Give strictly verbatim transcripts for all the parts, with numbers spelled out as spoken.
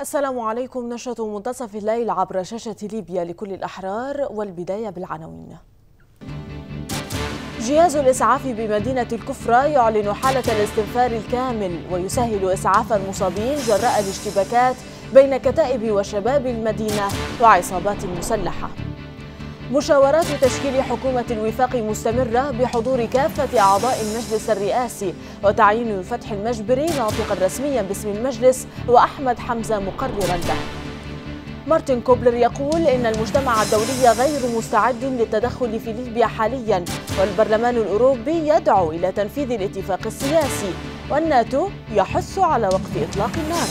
السلام عليكم. نشرة منتصف الليل عبر شاشة ليبيا لكل الأحرار، والبداية بالعناوين. جهاز الإسعاف بمدينة الكفرى يعلن حالة الاستنفار الكامل ويسهل إسعاف المصابين جراء الاشتباكات بين كتائب وشباب المدينة وعصابات مسلحة. مشاورات تشكيل حكومة الوفاق مستمرة بحضور كافة أعضاء المجلس الرئاسي وتعيين فتحي المجبري ناطقا رسميا باسم المجلس وأحمد حمزة مقررا له. مارتن كوبلر يقول إن المجتمع الدولي غير مستعد للتدخل في ليبيا حاليا، والبرلمان الأوروبي يدعو إلى تنفيذ الاتفاق السياسي، والناتو يحث على وقف إطلاق النار.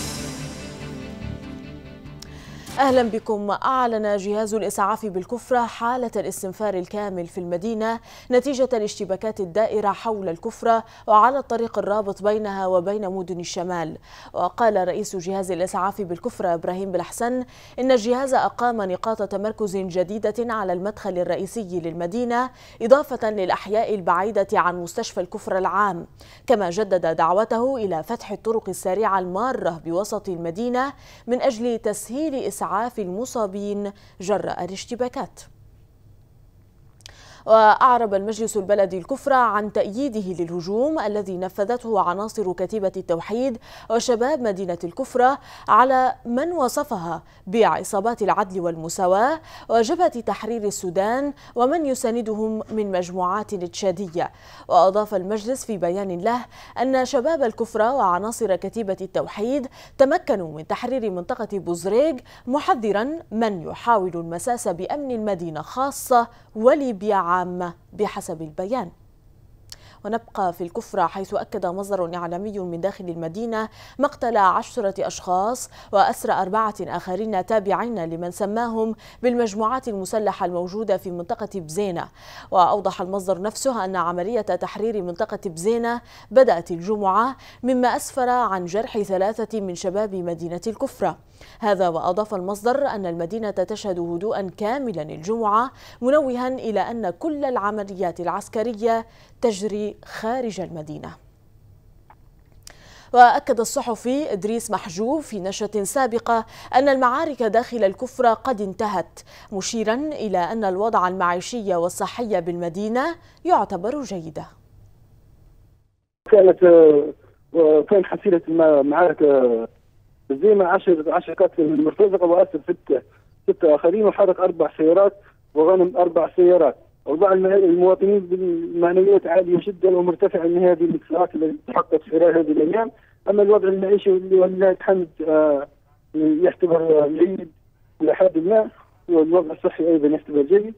أهلا بكم. أعلن جهاز الإسعاف بالكفرى حالة الاستنفار الكامل في المدينة نتيجة الاشتباكات الدائرة حول الكفرى وعلى الطريق الرابط بينها وبين مدن الشمال. وقال رئيس جهاز الإسعاف بالكفرى إبراهيم بالحسن إن الجهاز أقام نقاط تمركز جديدة على المدخل الرئيسي للمدينة إضافة للأحياء البعيدة عن مستشفى الكفرى العام، كما جدد دعوته إلى فتح الطرق السريعة المارة بوسط المدينة من أجل تسهيل إسعاف إسعاف المصابين جراء الاشتباكات. وأعرب المجلس البلدي الكفرى عن تأييده للهجوم الذي نفذته عناصر كتيبة التوحيد وشباب مدينة الكفرى على من وصفها بعصابات العدل والمساواة وجبهة تحرير السودان ومن يساندهم من مجموعات تشادية. وأضاف المجلس في بيان له أن شباب الكفرى وعناصر كتيبة التوحيد تمكنوا من تحرير منطقة بوزريق، محذرا من يحاول المساس بأمن المدينة خاصة وليبيا عامة بحسب البيان. ونبقى في الكفرى حيث أكد مصدر إعلامي من داخل المدينة مقتل عشرة أشخاص وأسر أربعة آخرين تابعين لمن سماهم بالمجموعات المسلحة الموجودة في منطقة بزينة. وأوضح المصدر نفسه أن عملية تحرير منطقة بزينة بدأت الجمعة، مما أسفر عن جرح ثلاثة من شباب مدينة الكفرى. هذا وأضاف المصدر أن المدينة تشهد هدوءا كاملا الجمعة، منوها إلى أن كل العمليات العسكرية تجري خارج المدينة. وأكد الصحفي إدريس محجوب في نشرة سابقة أن المعارك داخل الكفرى قد انتهت، مشيرا إلى أن الوضع المعيشي والصحي بالمدينة يعتبر جيدا. كانت كان حصيلة المعارك بزينة عشر عشر كتل مرتزقة وأسر ستة ستة آخرين، وحرق أربع سيارات وغنم أربع سيارات، وبعض المواطنين بالمعنويات عالية جدا ومرتفعة من هذه الاتصالات التي تحققت خلال هذه الأيام. أما الوضع المعيشي اللي ولله الحمد يعتبر جيد إلى حد ما، والوضع الصحي أيضا يعتبر جيد.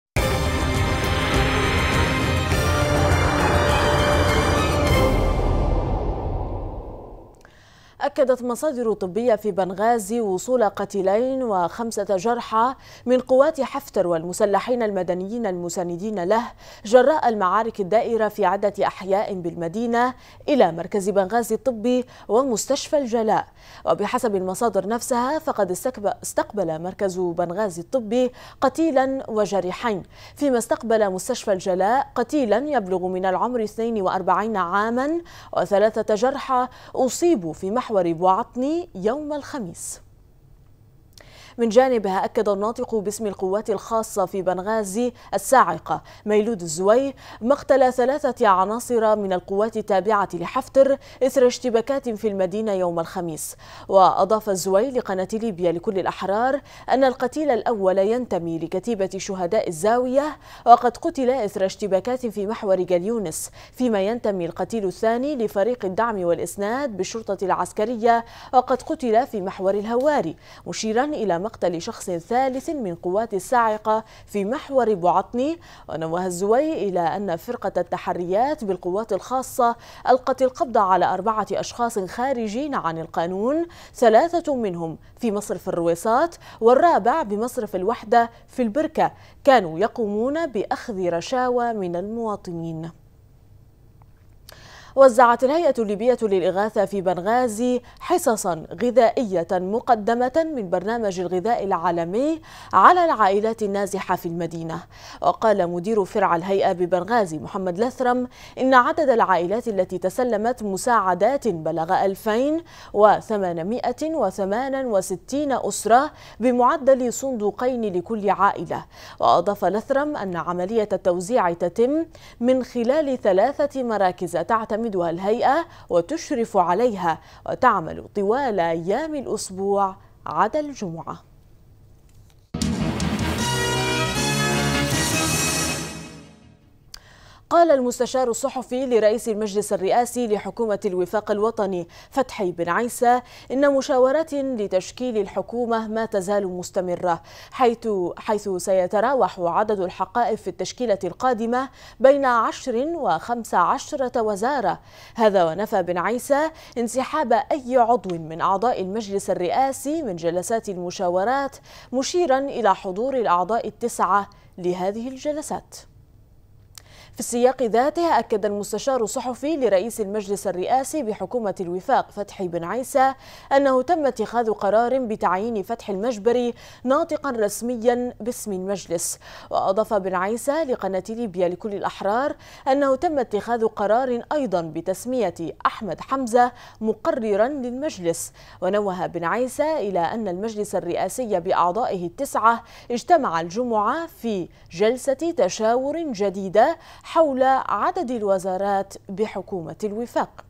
أكدت مصادر طبية في بنغازي وصول قتيلين وخمسة جرحى من قوات حفتر والمسلحين المدنيين المساندين له جراء المعارك الدائرة في عدة أحياء بالمدينة إلى مركز بنغازي الطبي ومستشفى الجلاء. وبحسب المصادر نفسها فقد استقبل مركز بنغازي الطبي قتيلا وجريحين، فيما استقبل مستشفى الجلاء قتيلا يبلغ من العمر اثنين وأربعين عاما وثلاثة جرحى أصيبوا في محور بوعطني يوم الخميس. من جانبها أكد الناطق باسم القوات الخاصة في بنغازي الساعقة ميلود الزوي مقتل ثلاثة عناصر من القوات التابعة لحفتر إثر اشتباكات في المدينة يوم الخميس. وأضاف الزوي لقناة ليبيا لكل الأحرار أن القتيل الأول ينتمي لكتيبة شهداء الزاوية وقد قتل إثر اشتباكات في محور جاليونس، فيما ينتمي القتيل الثاني لفريق الدعم والإسناد بالشرطة العسكرية وقد قتل في محور الهواري، مشيرا إلى مقتل شخص ثالث من قوات الساعقة في محور بوعطني. ونوه الزوي إلى أن فرقة التحريات بالقوات الخاصة ألقت القبض على أربعة أشخاص خارجين عن القانون، ثلاثة منهم في مصرف الرويصات والرابع بمصرف الوحدة في البركة، كانوا يقومون بأخذ رشاوى من المواطنين. وزعت الهيئة الليبية للإغاثة في بنغازي حصصا غذائية مقدمة من برنامج الغذاء العالمي على العائلات النازحة في المدينة. وقال مدير فرع الهيئة ببنغازي محمد لثرم إن عدد العائلات التي تسلمت مساعدات بلغ ألفين وثمانمائة وثمانية وستين أسرة بمعدل صندوقين لكل عائلة. وأضاف لثرم أن عملية التوزيع تتم من خلال ثلاثة مراكز تعتمدها الهيئة وتشرف عليها وتعمل طوال أيام الأسبوع عدا الجمعة. قال المستشار الصحفي لرئيس المجلس الرئاسي لحكومة الوفاق الوطني فتحي بن عيسى إن مشاورات لتشكيل الحكومة ما تزال مستمرة، حيث حيث سيتراوح عدد الحقائب في التشكيلة القادمة بين عشر وخمس عشرة وزارة. هذا ونفى بن عيسى انسحاب أي عضو من أعضاء المجلس الرئاسي من جلسات المشاورات، مشيرا إلى حضور الأعضاء التسعة لهذه الجلسات. في السياق ذاته أكد المستشار الصحفي لرئيس المجلس الرئاسي بحكومة الوفاق فتحي بن عيسى أنه تم اتخاذ قرار بتعيين فتحي المجبري ناطقا رسميا باسم المجلس. وأضاف بن عيسى لقناة ليبيا لكل الأحرار أنه تم اتخاذ قرار أيضا بتسمية أحمد حمزة مقررا للمجلس. ونوه بن عيسى إلى أن المجلس الرئاسي بأعضائه التسعة اجتمع الجمعة في جلسة تشاور جديدة حول عدد الوزارات بحكومة الوفاق.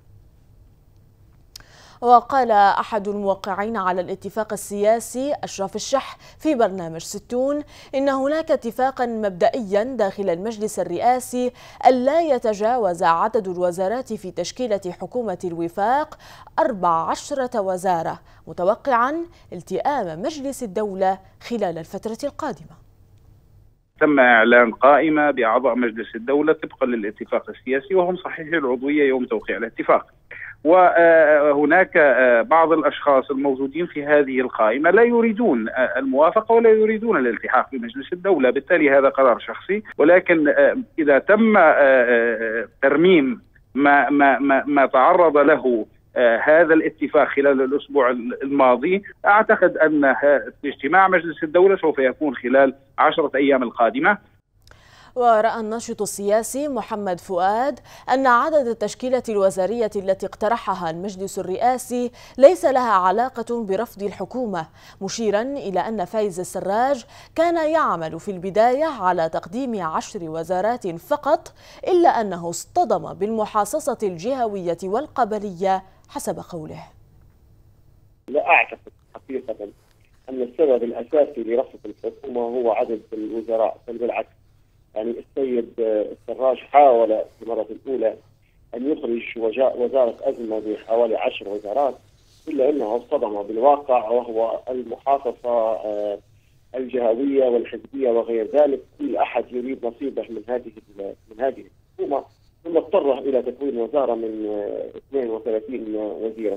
وقال أحد الموقعين على الاتفاق السياسي أشرف الشح في برنامج ستون إن هناك اتفاقا مبدئيا داخل المجلس الرئاسي ألا يتجاوز عدد الوزارات في تشكيلة حكومة الوفاق أربع عشرة وزارة، متوقعا التئام مجلس الدولة خلال الفترة القادمة. تم إعلان قائمة بأعضاء مجلس الدولة طبقا للاتفاق السياسي وهم صحيحي العضوية يوم توقيع الاتفاق. وهناك بعض الأشخاص الموجودين في هذه القائمة لا يريدون الموافقة ولا يريدون الالتحاق بمجلس الدولة، بالتالي هذا قرار شخصي. ولكن إذا تم ترميم ما ما ما, ما تعرض له هذا الاتفاق خلال الأسبوع الماضي، أعتقد أن اجتماع مجلس الدولة سوف يكون خلال عشرة أيام القادمة. ورأى الناشط السياسي محمد فؤاد أن عدد التشكيلة الوزارية التي اقترحها المجلس الرئاسي ليس لها علاقة برفض الحكومة، مشيرا إلى أن فايز السراج كان يعمل في البداية على تقديم عشر وزارات فقط، إلا أنه اصطدم بالمحاصصة الجهوية والقبلية حسب قوله. لا أعتقد حقيقة أن السبب الأساسي لرفض الحكومة هو عدد الوزراء، بل بالعكس. يعني السيد السراج حاول في المرة الأولى أن يخرج وزارة أزمة بحوالي عشر وزارات، إلا أنه اصطدم بالواقع وهو المحافظة الجهوية والحزبية وغير ذلك. كل أحد يريد نصيبه من هذه من هذه الحكومة، ثم اضطر إلى تكوين وزارة من اثنين وثلاثين وزيرا.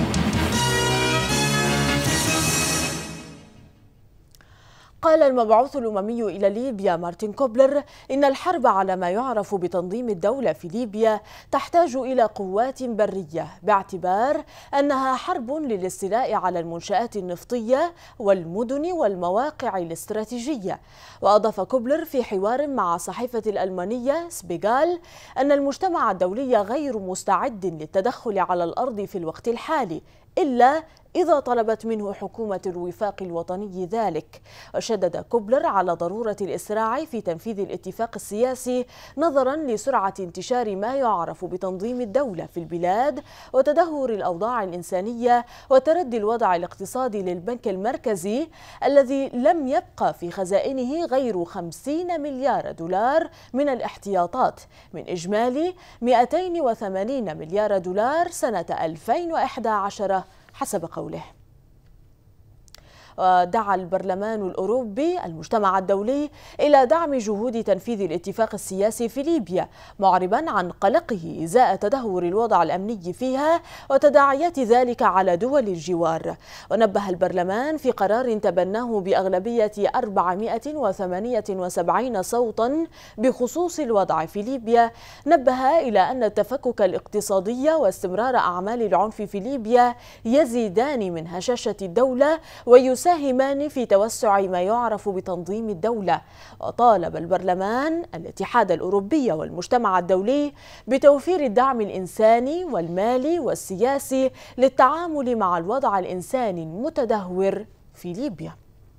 قال المبعوث الأممي إلى ليبيا مارتن كوبلر إن الحرب على ما يعرف بتنظيم الدولة في ليبيا تحتاج إلى قوات برية، باعتبار أنها حرب للاستيلاء على المنشآت النفطية والمدن والمواقع الاستراتيجية. وأضاف كوبلر في حوار مع صحيفة الألمانية سبيغال أن المجتمع الدولي غير مستعد للتدخل على الأرض في الوقت الحالي، إلا إذا طلبت منه حكومة الوفاق الوطني ذلك. وشدد كوبلر على ضرورة الإسراع في تنفيذ الاتفاق السياسي نظرا لسرعة انتشار ما يعرف بتنظيم الدولة في البلاد وتدهور الأوضاع الإنسانية وتردي الوضع الاقتصادي للبنك المركزي الذي لم يبقى في خزائنه غير خمسين مليار دولار من الاحتياطات من إجمالي مئتين وثمانين مليار دولار سنة ألفين وإحدى عشر حسب قوله. ودعا البرلمان الأوروبي المجتمع الدولي إلى دعم جهود تنفيذ الاتفاق السياسي في ليبيا، معربا عن قلقه إزاء تدهور الوضع الأمني فيها وتداعيات ذلك على دول الجوار. ونبه البرلمان في قرار تبناه بأغلبية أربعمائة وثمانية وسبعين صوتا بخصوص الوضع في ليبيا، نبه إلى أن التفكك الاقتصادي واستمرار أعمال العنف في ليبيا يزيدان من هشاشة الدولة ويساهمان في توسع ما يعرف بتنظيم الدولة. وطالب البرلمان الاتحاد الأوروبي والمجتمع الدولي بتوفير الدعم الإنساني والمالي والسياسي للتعامل مع الوضع الإنساني المتدهور في ليبيا.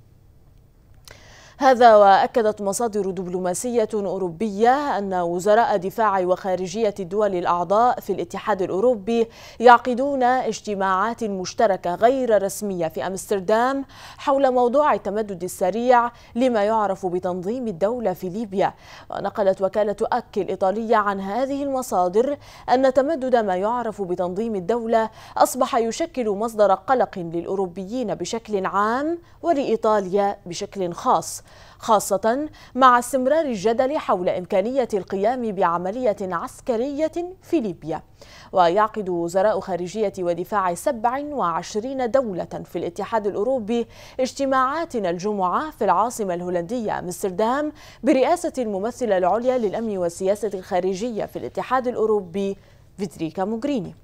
هذا وأكدت مصادر دبلوماسية أوروبية أن وزراء دفاع وخارجية الدول الأعضاء في الاتحاد الأوروبي يعقدون اجتماعات مشتركة غير رسمية في أمستردام حول موضوع التمدد السريع لما يعرف بتنظيم الدولة في ليبيا. ونقلت وكالة أكي الإيطالية عن هذه المصادر أن تمدد ما يعرف بتنظيم الدولة أصبح يشكل مصدر قلق للأوروبيين بشكل عام ولإيطاليا بشكل خاص، خاصة مع استمرار الجدل حول إمكانية القيام بعملية عسكرية في ليبيا. ويعقد وزراء خارجية ودفاع سبع وعشرين دولة في الاتحاد الأوروبي اجتماعات الجمعة في العاصمة الهولندية أمستردام برئاسة الممثلة العليا للأمن والسياسة الخارجية في الاتحاد الأوروبي فيدريكا موغريني.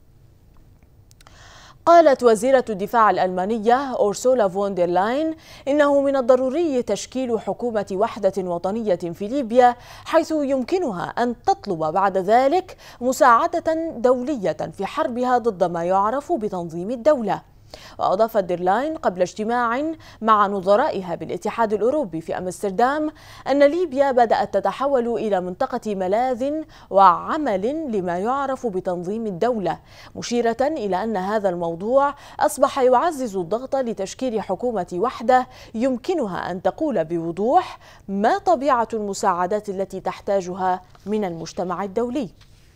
قالت وزيرة الدفاع الألمانية أورسولا فون دير لاين إنه من الضروري تشكيل حكومة وحدة وطنية في ليبيا، حيث يمكنها أن تطلب بعد ذلك مساعدة دولية في حربها ضد ما يعرف بتنظيم الدولة. وأضافت دير لاين قبل اجتماع مع نظرائها بالاتحاد الأوروبي في أمستردام أن ليبيا بدأت تتحول إلى منطقة ملاذ وعمل لما يعرف بتنظيم الدولة، مشيرة إلى أن هذا الموضوع أصبح يعزز الضغط لتشكيل حكومة وحدة يمكنها أن تقول بوضوح ما طبيعة المساعدات التي تحتاجها من المجتمع الدولي.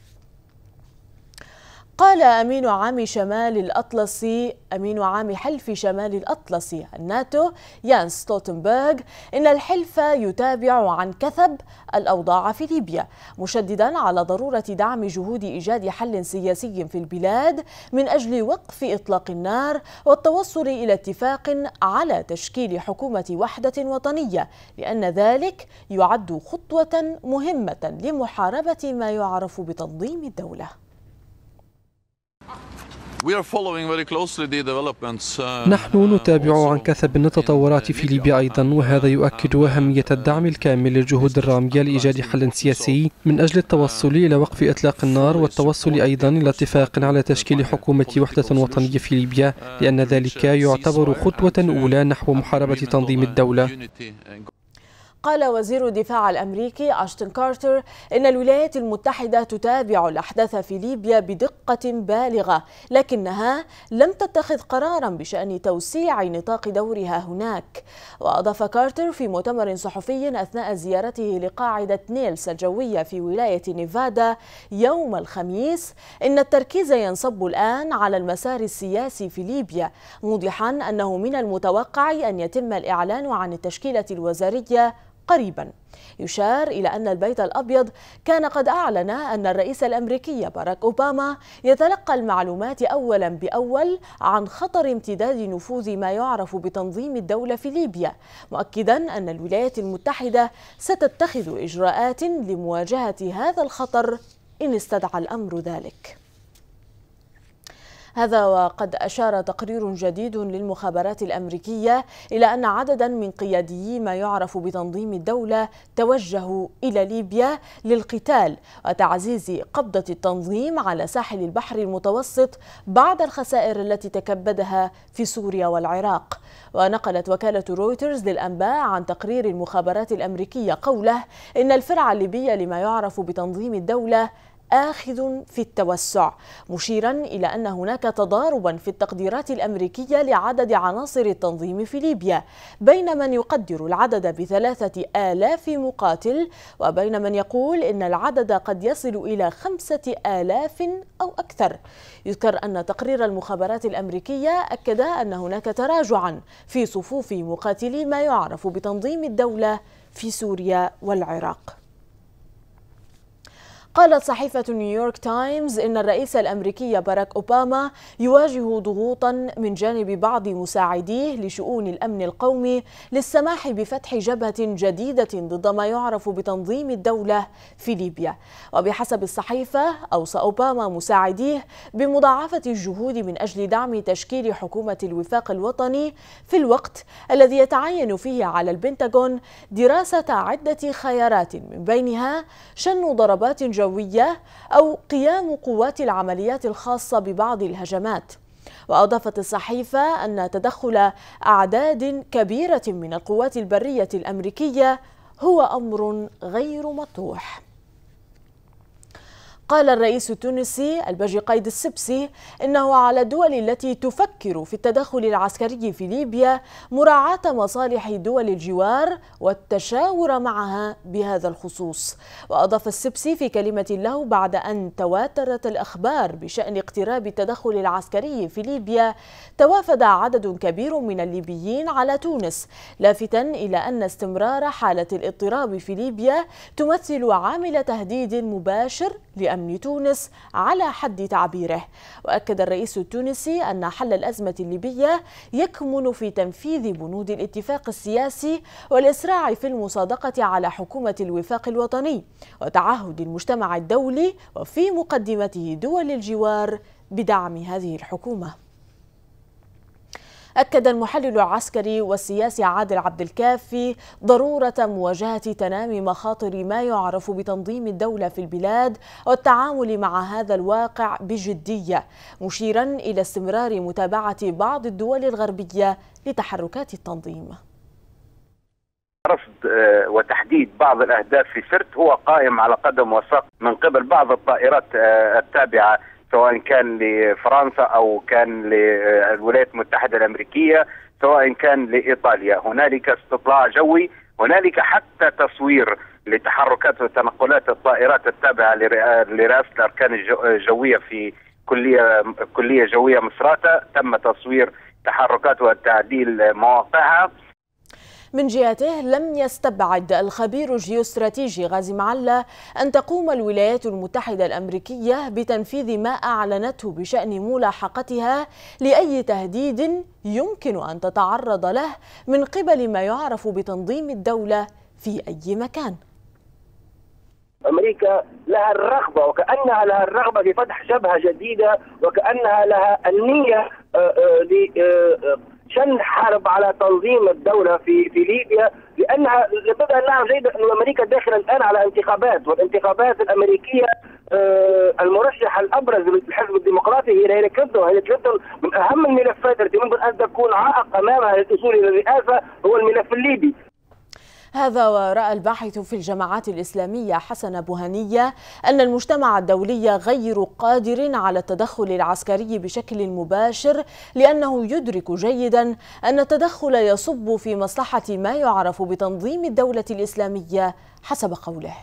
قال أمين عام شمال الأطلسي أمين عام حلف شمال الأطلسي الناتو يانس ستولتنبرغ إن الحلف يتابع عن كثب الأوضاع في ليبيا، مشددا على ضرورة دعم جهود إيجاد حل سياسي في البلاد من أجل وقف إطلاق النار والتوصل إلى اتفاق على تشكيل حكومة وحدة وطنية، لأن ذلك يعد خطوة مهمة لمحاربة ما يعرف بتنظيم الدولة. نحن نتابع عن كثب التطورات في ليبيا أيضا، وهذا يؤكد أهمية الدعم الكامل للجهود الرامية لإيجاد حل سياسي من أجل التوصل إلى وقف إطلاق النار والتوصل أيضا إلى اتفاق على تشكيل حكومة وحدة وطنية في ليبيا، لأن ذلك يعتبر خطوة أولى نحو محاربة تنظيم الدولة. قال وزير الدفاع الأمريكي أشتون كارتر إن الولايات المتحدة تتابع الأحداث في ليبيا بدقة بالغة، لكنها لم تتخذ قرارا بشأن توسيع نطاق دورها هناك. وأضاف كارتر في مؤتمر صحفي أثناء زيارته لقاعدة نيلس الجوية في ولاية نيفادا يوم الخميس إن التركيز ينصب الآن على المسار السياسي في ليبيا، موضحا أنه من المتوقع أن يتم الإعلان عن التشكيلة الوزارية قريبا. يشار إلى أن البيت الأبيض كان قد أعلن أن الرئيس الأمريكي باراك أوباما يتلقى المعلومات أولا بأول عن خطر امتداد نفوذ ما يعرف بتنظيم الدولة في ليبيا، مؤكدا أن الولايات المتحدة ستتخذ إجراءات لمواجهة هذا الخطر إن استدعى الأمر ذلك. هذا وقد أشار تقرير جديد للمخابرات الأمريكية إلى أن عددا من قياديي ما يعرف بتنظيم الدولة توجهوا إلى ليبيا للقتال وتعزيز قبضة التنظيم على ساحل البحر المتوسط بعد الخسائر التي تكبدها في سوريا والعراق. ونقلت وكالة رويترز للأنباء عن تقرير المخابرات الأمريكية قوله إن الفرع الليبي لما يعرف بتنظيم الدولة آخذ في التوسع، مشيرا إلى أن هناك تضاربا في التقديرات الأمريكية لعدد عناصر التنظيم في ليبيا، بين من يقدر العدد بثلاثة آلاف مقاتل وبين من يقول إن العدد قد يصل إلى خمسة آلاف أو أكثر. يذكر أن تقرير المخابرات الأمريكية أكد أن هناك تراجعا في صفوف مقاتلي ما يعرف بتنظيم الدولة في سوريا والعراق. قالت صحيفة نيويورك تايمز إن الرئيس الأمريكي باراك أوباما يواجه ضغوطا من جانب بعض مساعديه لشؤون الأمن القومي للسماح بفتح جبهة جديدة ضد ما يعرف بتنظيم الدولة في ليبيا. وبحسب الصحيفة أوصى أوباما مساعديه بمضاعفة الجهود من أجل دعم تشكيل حكومة الوفاق الوطني في الوقت الذي يتعين فيه على البنتاغون دراسة عدة خيارات، من بينها شن ضربات جوية جوية أو قيام قوات العمليات الخاصة ببعض الهجمات. وأضافت الصحيفة أن تدخل أعداد كبيرة من القوات البرية الأمريكية هو أمر غير مطروح. قال الرئيس التونسي الباجي قايد السبسي إنه على الدول التي تفكر في التدخل العسكري في ليبيا مراعاة مصالح دول الجوار والتشاور معها بهذا الخصوص. وأضاف السبسي في كلمة له بعد أن تواترت الأخبار بشأن اقتراب التدخل العسكري في ليبيا، توافد عدد كبير من الليبيين على تونس، لافتا إلى أن استمرار حالة الاضطراب في ليبيا تمثل عامل تهديد مباشر لأمن تونس على حد تعبيره. وأكد الرئيس التونسي أن حل الأزمة الليبية يكمن في تنفيذ بنود الاتفاق السياسي والإسراع في المصادقة على حكومة الوفاق الوطني وتعهد المجتمع الدولي وفي مقدمته دول الجوار بدعم هذه الحكومة. أكد المحلل العسكري والسياسي عادل عبد الكافي ضرورة مواجهة تنامي مخاطر ما يعرف بتنظيم الدولة في البلاد والتعامل مع هذا الواقع بجدية، مشيرا إلى استمرار متابعة بعض الدول الغربية لتحركات التنظيم. رصد وتحديد بعض الأهداف في سرت هو قائم على قدم وساق من قبل بعض الطائرات التابعة سواء كان لفرنسا أو كان للولايات المتحدة الأمريكية، سواء كان لإيطاليا. هنالك استطلاع جوي، هنالك حتى تصوير لتحركات وتنقلات الطائرات التابعة لرئاسة الأركان الجوية في كلية كلية جوية مصراتة، تم تصوير تحركات وتعديل مواقعها. من جهته لم يستبعد الخبير الجيوستراتيجي غازي معلة أن تقوم الولايات المتحدة الأمريكية بتنفيذ ما أعلنته بشأن ملاحقتها لأي تهديد يمكن أن تتعرض له من قبل ما يعرف بتنظيم الدولة في أي مكان. أمريكا لها الرغبة، وكأنها لها الرغبة في فتح جبهة جديدة، وكأنها لها النية شن حرب على تنظيم الدولة في في ليبيا، لأنها لابد أن نعرف جيدا أن أمريكا داخلة الآن على انتخابات، والانتخابات الأمريكية المرشح الأبرز للحزب الديمقراطي هي هيلاري كلينتون، وهيلاري كلينتون من أهم الملفات التي ممكن أن تكون عائق أمامها للوصول إلى الرئاسة هو الملف الليبي. هذا ورأى الباحث في الجماعات الإسلامية حسن بوهنية أن المجتمع الدولي غير قادر على التدخل العسكري بشكل مباشر، لأنه يدرك جيدا أن التدخل يصب في مصلحة ما يعرف بتنظيم الدولة الإسلامية حسب قوله.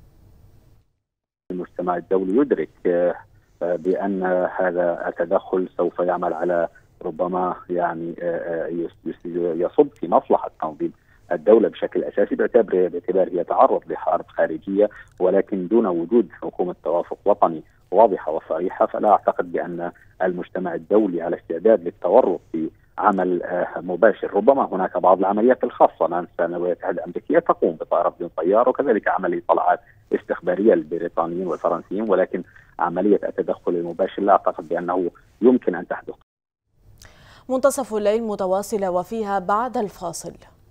المجتمع الدولي يدرك بأن هذا التدخل سوف يعمل على ربما يعني يصب في مصلحة تنظيم الدولة بشكل أساسي، باعتبار باعتبار يتعرض لحرب خارجية، ولكن دون وجود حكومة توافق وطني واضحة وصريحة. فلا أعتقد بأن المجتمع الدولي على استعداد للتورط في عمل مباشر. ربما هناك بعض العمليات الخاصة، مثلا الولايات المتحدة الأمريكية تقوم بطائرات بدون طيار، وكذلك عملية طلعات استخبارية للبريطانيين والفرنسيين، ولكن عملية التدخل المباشر لا أعتقد بأنه يمكن أن تحدث. منتصف الليل متواصلة وفيها بعد الفاصل.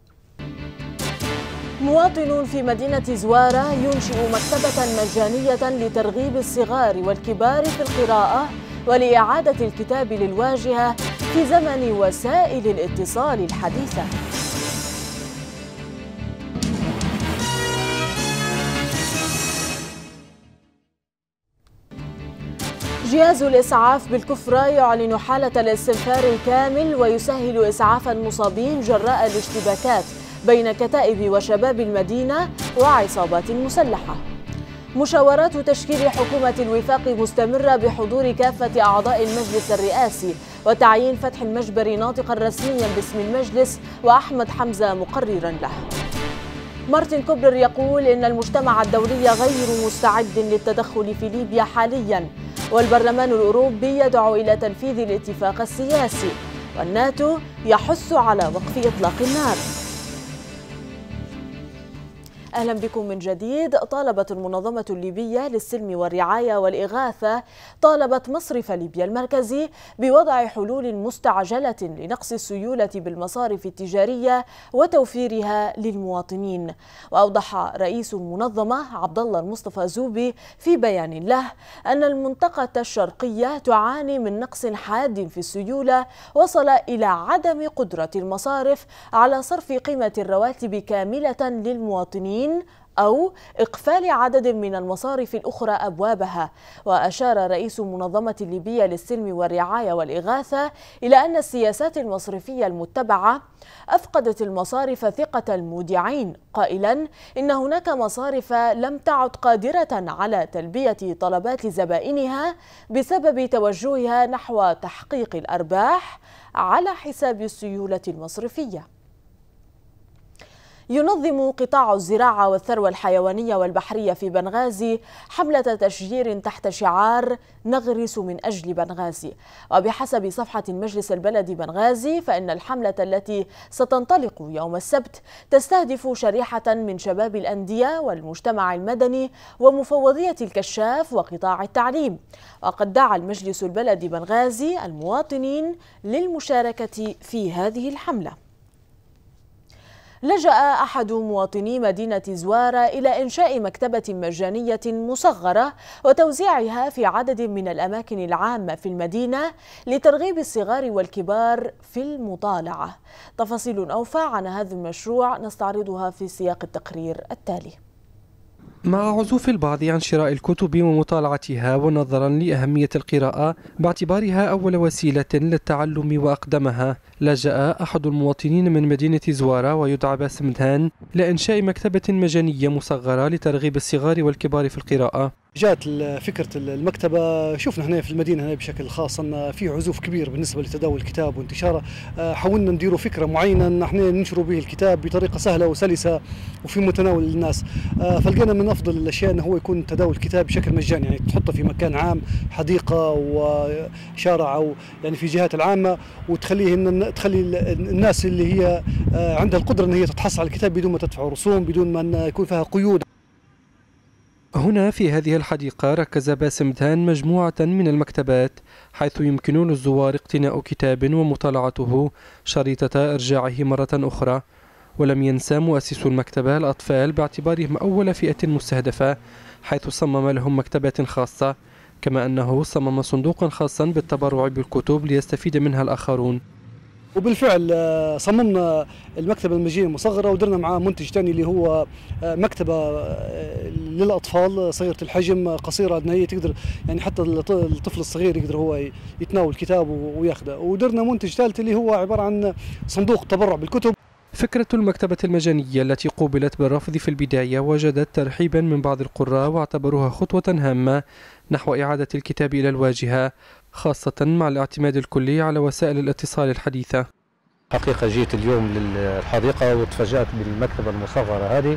مواطن في مدينة زوارة ينشئ مكتبة مجانية لترغيب الصغار والكبار في القراءة ولإعادة الكتاب للواجهة في زمن وسائل الاتصال الحديثة. جهاز الإسعاف بالكفرة يعلن حالة الاستنفار الكامل ويسهل إسعاف المصابين جراء الاشتباكات بين كتائب وشباب المدينة وعصابات مسلحة. مشاورات تشكيل حكومة الوفاق مستمرة بحضور كافة أعضاء المجلس الرئاسي وتعيين فتح المجبري ناطقا رسميا باسم المجلس وأحمد حمزة مقررا له. مارتن كوبلر يقول إن المجتمع الدولي غير مستعد للتدخل في ليبيا حاليا، والبرلمان الأوروبي يدعو إلى تنفيذ الاتفاق السياسي، والناتو يحث على وقف إطلاق النار. أهلا بكم من جديد. طالبت المنظمة الليبية للسلم والرعاية والإغاثة طالبت مصرف ليبيا المركزي بوضع حلول مستعجلة لنقص السيولة بالمصارف التجارية وتوفيرها للمواطنين. وأوضح رئيس المنظمة عبد الله المصطفى زوبي في بيان له أن المنطقة الشرقية تعاني من نقص حاد في السيولة وصل إلى عدم قدرة المصارف على صرف قيمة الرواتب كاملة للمواطنين أو إقفال عدد من المصارف الأخرى أبوابها. وأشار رئيس المنظمة الليبية للسلم والرعاية والإغاثة إلى أن السياسات المصرفية المتبعة أفقدت المصارف ثقة المودعين، قائلا إن هناك مصارف لم تعد قادرة على تلبية طلبات زبائنها بسبب توجهها نحو تحقيق الأرباح على حساب السيولة المصرفية. ينظم قطاع الزراعة والثروة الحيوانية والبحرية في بنغازي حملة تشجير تحت شعار نغرس من أجل بنغازي. وبحسب صفحة المجلس البلدي بنغازي فإن الحملة التي ستنطلق يوم السبت تستهدف شريحة من شباب الأندية والمجتمع المدني ومفوضية الكشاف وقطاع التعليم. وقد دعا المجلس البلدي بنغازي المواطنين للمشاركة في هذه الحملة. لجأ أحد مواطني مدينة زوارة إلى إنشاء مكتبة مجانية مصغرة وتوزيعها في عدد من الأماكن العامة في المدينة لترغيب الصغار والكبار في المطالعة. تفاصيل أوفى عن هذا المشروع نستعرضها في سياق التقرير التالي. مع عزوف البعض عن شراء الكتب ومطالعتها ونظرا لأهمية القراءة باعتبارها أول وسيلة للتعلم وأقدمها، لجأ أحد المواطنين من مدينة زوارة ويدعى باسم دهان لإنشاء مكتبة مجانية مصغرة لترغيب الصغار والكبار في القراءة. جاءت فكرة المكتبة، شفنا هنا في المدينة هنا بشكل خاص أن في عزوف كبير بالنسبة لتداول الكتاب وانتشاره. حاولنا نديروا فكرة معينة أن احنا ننشروا به الكتاب بطريقة سهلة وسلسة وفي متناول الناس. فلقينا من أفضل الأشياء أنه هو يكون تداول الكتاب بشكل مجاني، يعني تحطه في مكان عام، حديقة وشارع أو يعني في جهات العامة، وتخليه إن تخلي الناس اللي هي عندها القدرة أن هي تتحصل على الكتاب بدون ما تدفع رسوم، بدون ما يكون فيها قيود. هنا في هذه الحديقة ركز باسم دهان مجموعة من المكتبات حيث يمكن للزوار اقتناء كتاب ومطالعته شريطة إرجاعه مرة أخرى. ولم ينسى مؤسس المكتبة الأطفال باعتبارهم أول فئة مستهدفة، حيث صمم لهم مكتبات خاصة، كما أنه صمم صندوقا خاصا بالتبرع بالكتب ليستفيد منها الآخرون. وبالفعل صممنا المكتبة المجانية المصغرة ودرنا معاه منتج ثاني اللي هو مكتبة للأطفال صغيرة الحجم، قصيرة أن هي تقدر يعني حتى الطفل الصغير يقدر هو يتناول كتاب وياخذه. ودرنا منتج ثالث اللي هو عبارة عن صندوق تبرع بالكتب. فكرة المكتبة المجانية التي قوبلت بالرفض في البداية وجدت ترحيبا من بعض القراء واعتبروها خطوة هامة نحو إعادة الكتاب إلى الواجهة، خاصة مع الاعتماد الكلي على وسائل الاتصال الحديثة. حقيقة جيت اليوم للحديقة وتفاجأت بالمكتبة المصغرة هذه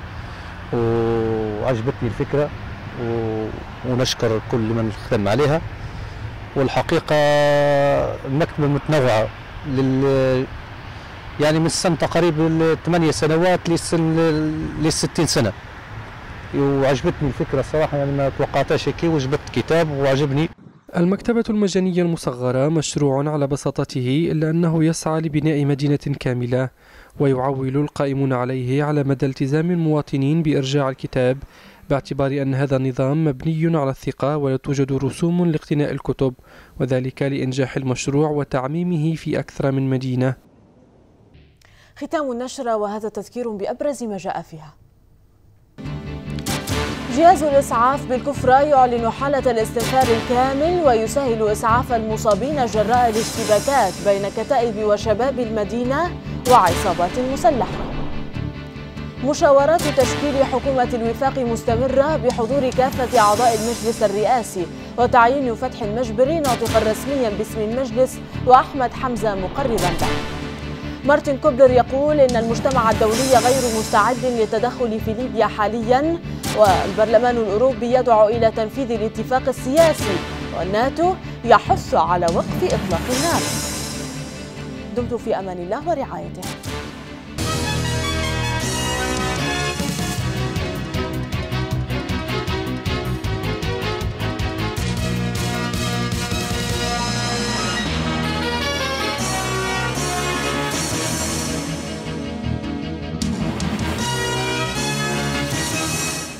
وعجبتني الفكرة، ونشكر كل من خدم عليها. والحقيقة المكتبة متنوعة لل يعني من السن تقريبا ثمانية سنوات للستين سنة، وعجبتني الفكرة الصراحة، يعني ما توقعتهاش هيك، وجبت كتاب وعجبني. المكتبة المجانية المصغرة مشروع على بساطته، إلا أنه يسعى لبناء مدينة كاملة، ويعول القائمون عليه على مدى التزام المواطنين بإرجاع الكتاب، باعتبار أن هذا النظام مبني على الثقة ولا توجد رسوم لاقتناء الكتب، وذلك لإنجاح المشروع وتعميمه في أكثر من مدينة. ختام النشرة وهذا تذكير بأبرز ما جاء فيها. جهاز الإسعاف بالكفرة يعلن حالة الاستنفار الكامل ويسهل إسعاف المصابين جراء الاشتباكات بين كتائب وشباب المدينة وعصابات مسلحة. مشاورات تشكيل حكومة الوفاق مستمرة بحضور كافة أعضاء المجلس الرئاسي وتعيين فتحي المجبري ناطقا رسميا باسم المجلس وأحمد حمزة مقربا له. مارتن كوبلر يقول إن المجتمع الدولي غير مستعد للتدخل في ليبيا حاليا، والبرلمان الأوروبي يدعو إلى تنفيذ الاتفاق السياسي، والناتو يحث على وقف إطلاق النار. دمتم في أمان الله ورعايته.